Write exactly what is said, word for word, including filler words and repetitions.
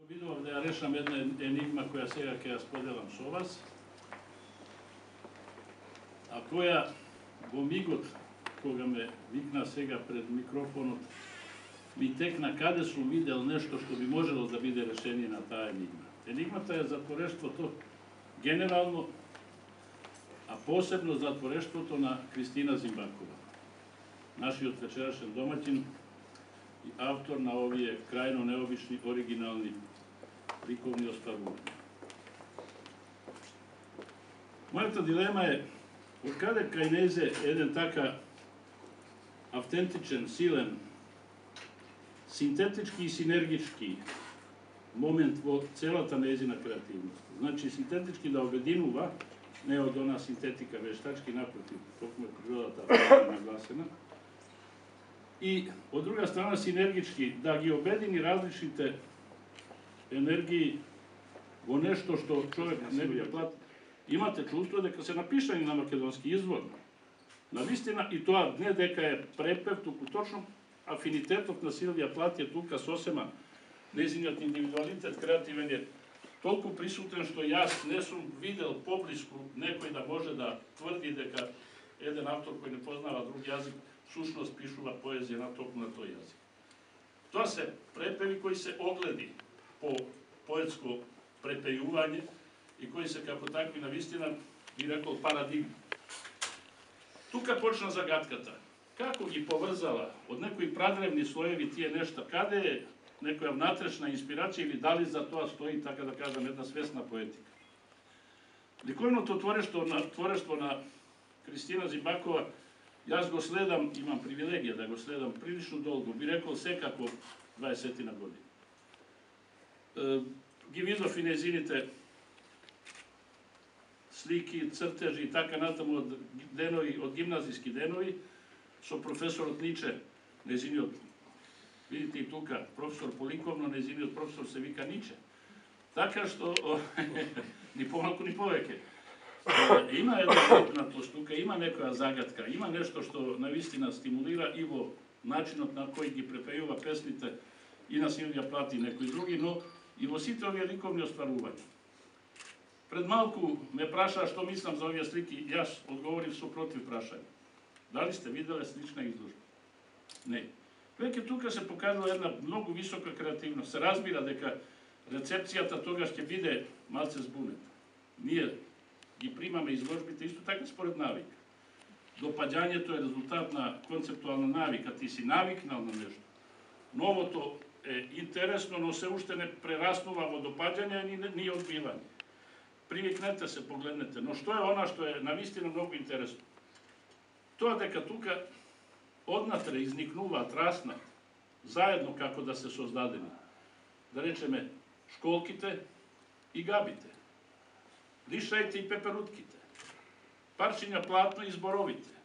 Videl da ja rešam jedna enigma koja сега ќе ја споделам со вас, a koja во мигот кога ме викна сега пред микрофонот, ми текна каде сум видел нешто што би можело да биде решение на таа енигма. Енигмата е затворештвото генерално, а посебно затворештвото на Кристина Зимбакова, нашиот вечерашен домаќин и автор на овие крајно необични, оригинални ликовни остварувања. Мојата дилема е од каде кај незе еден така автентичен, силен, синтетички и синергички момент во целата нејзина креативност. Значи, синтетички да обединува, не од она синтетика вештачки, напротив, токму е природата нагласена, и од друга страна синергички да ги обедини различните енергии во нешто што човек не би ја плати. Имате чувство дека се напишани на македонски извор. Навистина, и тоа не дека е препев, туку точно афинитетот на Силвија Плат е тука сосема. Нејзиниот индивидуалитет креативен е толку присутен што јас не сум видел поблиску некој да може да тврди дека еден автор кој не познава друг јазик сушност пишува поезија на токму на тој јазик. Тоа се препеви кои се огледи по поетско препејување и кои се како такви навистина, би рекол, парадигми. Тука почна загадката. Како ги поврзала од некои прадревни слоеви тие нешта? Каде е некоја внатрешна инспирација или дали за тоа стои, така да кажам, една свесна поетика? Ликовното творештво на, творештво на Кристина Зимбакова, јас го следам, имам привилегија да го следам прилично долго, би рекол секако дваесетина години. Е, ги видов и нејзините слики, цртежи и така натаму од денови, од гимназиски денови, со професорот Ниче, нејзиниот, видите и тука, професор по ликовно, нејзиниот професор се вика Ниче. Така што, ни помалку, ни повеќе. Има една лепнатост тука, има некоја загадка, има нешто што навистина стимулира и во начинот на кој ги препејува песните и на Силвија Плат и некои други, но и во сите овие ликовни остварувања. Пред малку ме праша што мислам за овие слики, јас одговорив со против прашање. Дали сте виделе слична изложба? Не. Веќе тука се покажува една многу висока креативност. Се разбира дека рецепцијата тогаш ќе биде малце збунета. Ние ги примаме изложбите исто така според навика. Допаѓањето е резултат на концептуална навика, ти си навикнал на нешто. Новото е интересно, но се уште не прераснува во допаѓање ни, ни одбивање. Привикнете се, погледнете, но што е она што е навистина многу интересно? Тоа дека тука однатре изникнуваат, раснат, заедно како да се создадени, да речеме, школките и габите, лишајте и пеперутките, парчиња платно и зборовите,